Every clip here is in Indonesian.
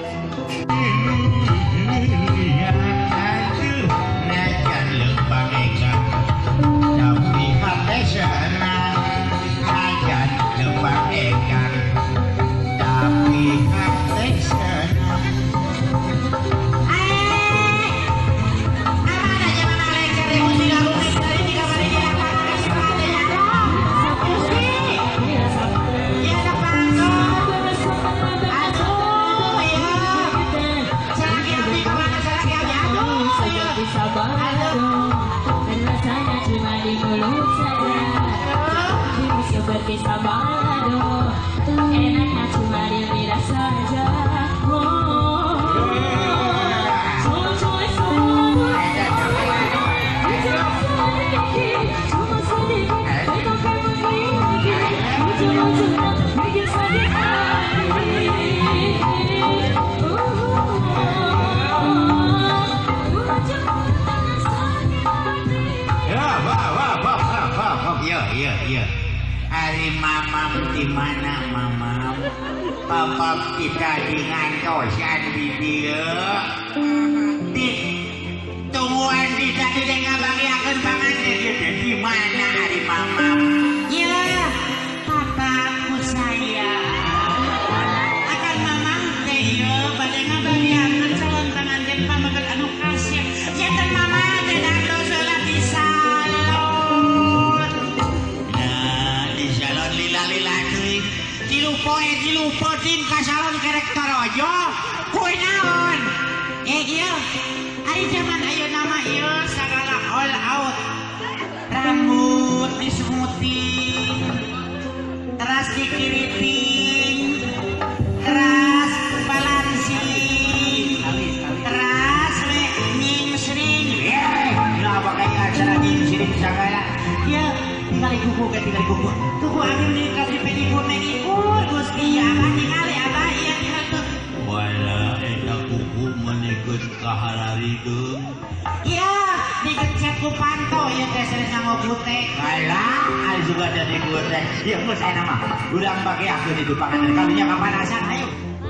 Hari mamam di mana mamam? Papa kita dengan kosan di dia. Di tungguan di tadi dengan bagi akan banget di mana hari mamam? Ya, papaku saya. Akan mamam teh ya, badengan bagi akan calon tangan dan pamakan anu kasih. Ya dan mama tidak dosa di salon. Lila deui dilupa tin ka salon kerek torojo kuy naon ieu ari zaman ayeuna mah ieu sagala all out rambut dismuting teras dikiriting teras balansi teras nyingsring kenapa kayak acara nyingsring sagala ieu tinggal kuku tuku abi dikasih pedikur Gusti abah tinggali abah iya tinggal wala eta kuku menegut kahararideung iya digecek ku panto ieu teh sanes ngogute kalah ali juga jadi gute ieu geus ayeuna mah urang bage akeun di dupangan kalinya kapanasan ayo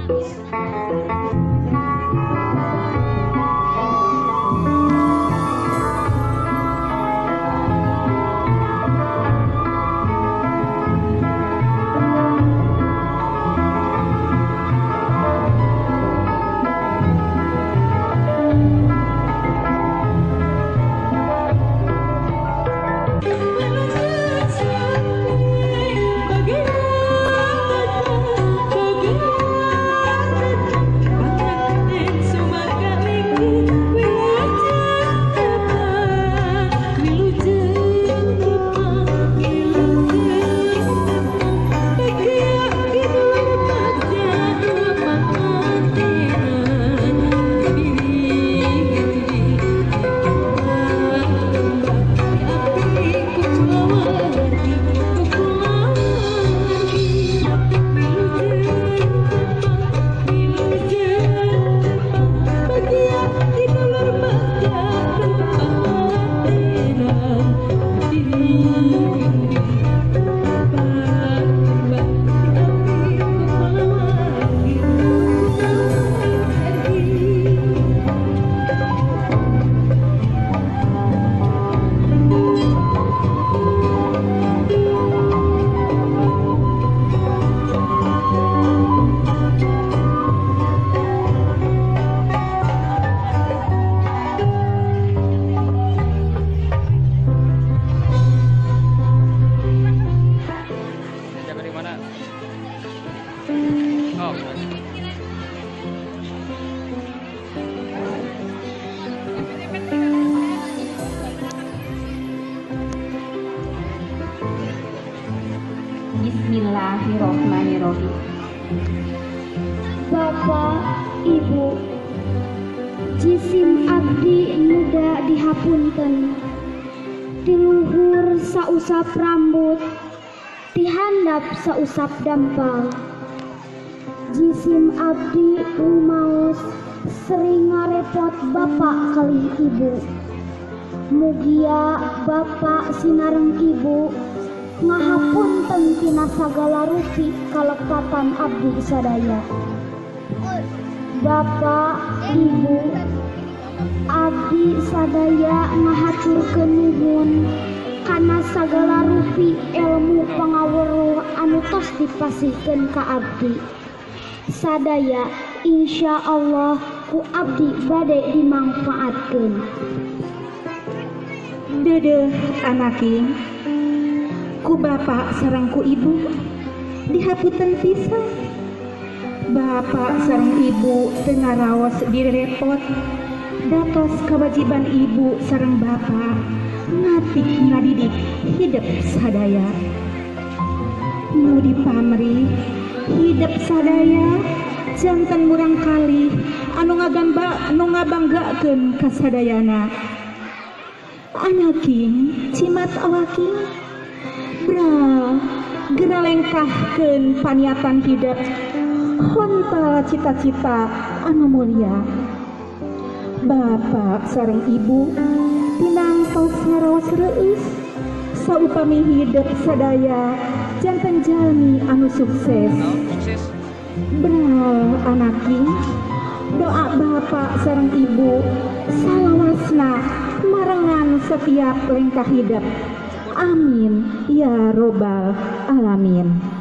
Bismillahirrohmanirrohim. Bapak, Ibu, jisim abdi muda dihapunten, diluhur sausap rambut, dihandap sausap dampal. Jisim abdi rumaos sering ngarepot bapak kali ibu. Mugia bapak sinareng ibu ngahapunten tina sagala rupi kalepatan abdi sadaya. Bapak, Ibu, abdi sadaya ngahaturkeun nuhun kana sagala rupi ilmu pangaweruh anu tos dipasihkeun ka abdi. Sadaya insya Allah ku abdi bade dimangfaatkeun. Dedeh anaking ku bapak sareng ku ibu dihapunten pisan. Bapak sareng ibu teu ngaraos direpot datos kewajiban ibu sareng bapak ngatik ngadidik hidup sadaya. Nu dipamrih hidup sadaya janten murang kali anu ngabanggakeun ka sadayana. Anaking cimat awaking gera lengkahkeun paniatan hidup hontal cita-cita anu mulia. Bapak sareng ibu pinangtos ngaraos reueus saupami hidup sadaya janten jalmi anu sukses. Beral anaking doa bapak sareng ibu salawasna marengan setiap lengkah hidup. Amin ya robbal alamin.